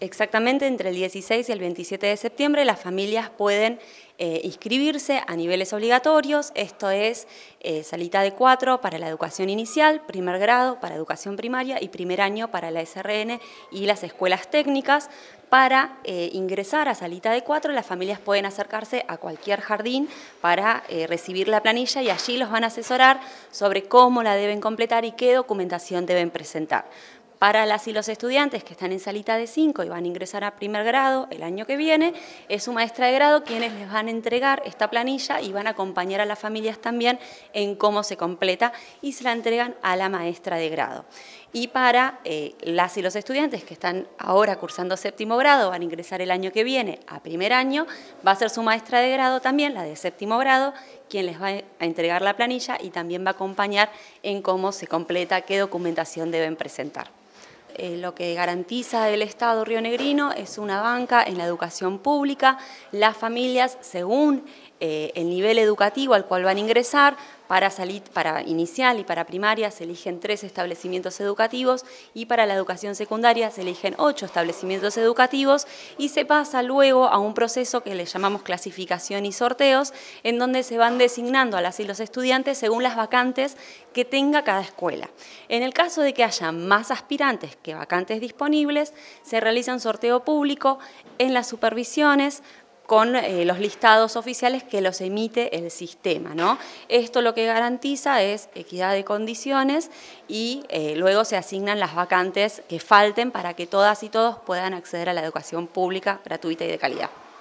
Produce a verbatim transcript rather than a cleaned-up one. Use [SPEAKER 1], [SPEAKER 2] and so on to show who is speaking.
[SPEAKER 1] Exactamente entre el dieciséis y el veintisiete de septiembre las familias pueden eh, inscribirse a niveles obligatorios, esto es eh, salita de cuatro para la educación inicial, primer grado para educación primaria y primer año para la S R N y las escuelas técnicas. Para eh, ingresar a salita de cuatro, las familias pueden acercarse a cualquier jardín para eh, recibir la planilla y allí los van a asesorar sobre cómo la deben completar y qué documentación deben presentar. Para las y los estudiantes que están en salita de cinco y van a ingresar a primer grado el año que viene, es su maestra de grado quienes les van a entregar esta planilla y van a acompañar a las familias también en cómo se completa y se la entregan a la maestra de grado. Y para eh, las y los estudiantes que están ahora cursando séptimo grado, van a ingresar el año que viene a primer año, va a ser su maestra de grado también, la de séptimo grado, quien les va a entregar la planilla y también va a acompañar en cómo se completa, qué documentación deben presentar. Eh, lo que garantiza el Estado rionegrino es una banca en la educación pública. Las familias, según eh, el nivel educativo al cual van a ingresar, para, salir, para inicial y para primaria se eligen tres establecimientos educativos y para la educación secundaria se eligen ocho establecimientos educativos y se pasa luego a un proceso que le llamamos clasificación y sorteos, en donde se van designando a las y los estudiantes según las vacantes que tenga cada escuela. En el caso de que haya más aspirantes que vacantes disponibles, se realiza un sorteo público en las supervisiones con eh, los listados oficiales que los emite el sistema, ¿no? Esto lo que garantiza es equidad de condiciones y eh, luego se asignan las vacantes que falten para que todas y todos puedan acceder a la educación pública gratuita y de calidad.